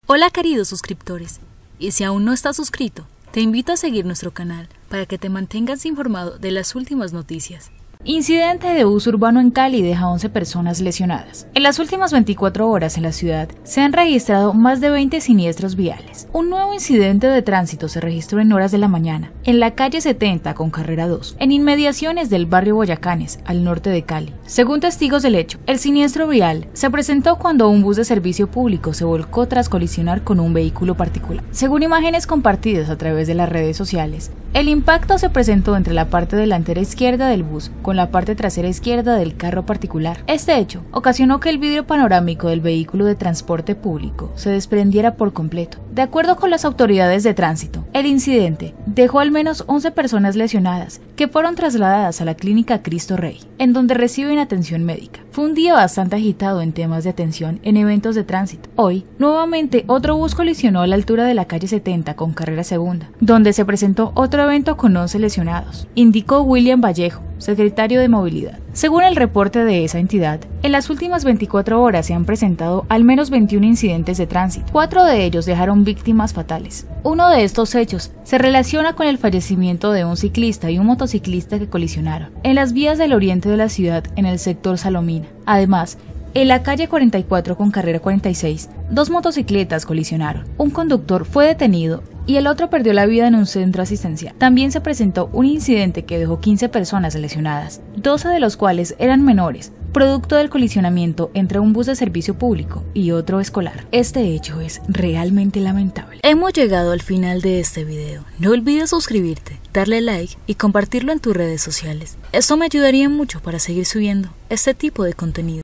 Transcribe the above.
Hola queridos suscriptores, y si aún no estás suscrito, te invito a seguir nuestro canal para que te mantengas informado de las últimas noticias. Incidente de bus urbano en Cali deja 11 personas lesionadas. En las últimas 24 horas en la ciudad se han registrado más de 20 siniestros viales. Un nuevo incidente de tránsito se registró en horas de la mañana, en la calle 70 con carrera 2, en inmediaciones del barrio Boyacanes, al norte de Cali. Según testigos del hecho, el siniestro vial se presentó cuando un bus de servicio público se volcó tras colisionar con un vehículo particular. Según imágenes compartidas a través de las redes sociales, el impacto se presentó entre la parte delantera izquierda del bus con la parte trasera izquierda del carro particular. Este hecho ocasionó que el vidrio panorámico del vehículo de transporte público se desprendiera por completo. De acuerdo con las autoridades de tránsito, el incidente dejó al menos 11 personas lesionadas que fueron trasladadas a la clínica Cristo Rey, en donde reciben atención médica. Fue un día bastante agitado en temas de atención en eventos de tránsito. Hoy, nuevamente, otro bus colisionó a la altura de la calle 70 con carrera segunda, donde se presentó otro evento con 11 lesionados, indicó William Vallejo, secretario de Movilidad. Según el reporte de esa entidad, en las últimas 24 horas se han presentado al menos 21 incidentes de tránsito. 4 de ellos dejaron víctimas fatales. Uno de estos hechos se relaciona con el fallecimiento de un ciclista y un motociclista que colisionaron en las vías del oriente de la ciudad en el sector Salomina. Además, en la calle 44 con carrera 46, 2 motocicletas colisionaron. Un conductor fue detenido y el otro perdió la vida en un centro asistencial. También se presentó un incidente que dejó 15 personas lesionadas, 12 de los cuales eran menores, producto del colisionamiento entre un bus de servicio público y otro escolar. Este hecho es realmente lamentable. Hemos llegado al final de este video. No olvides suscribirte, darle like y compartirlo en tus redes sociales. Esto me ayudaría mucho para seguir subiendo este tipo de contenido.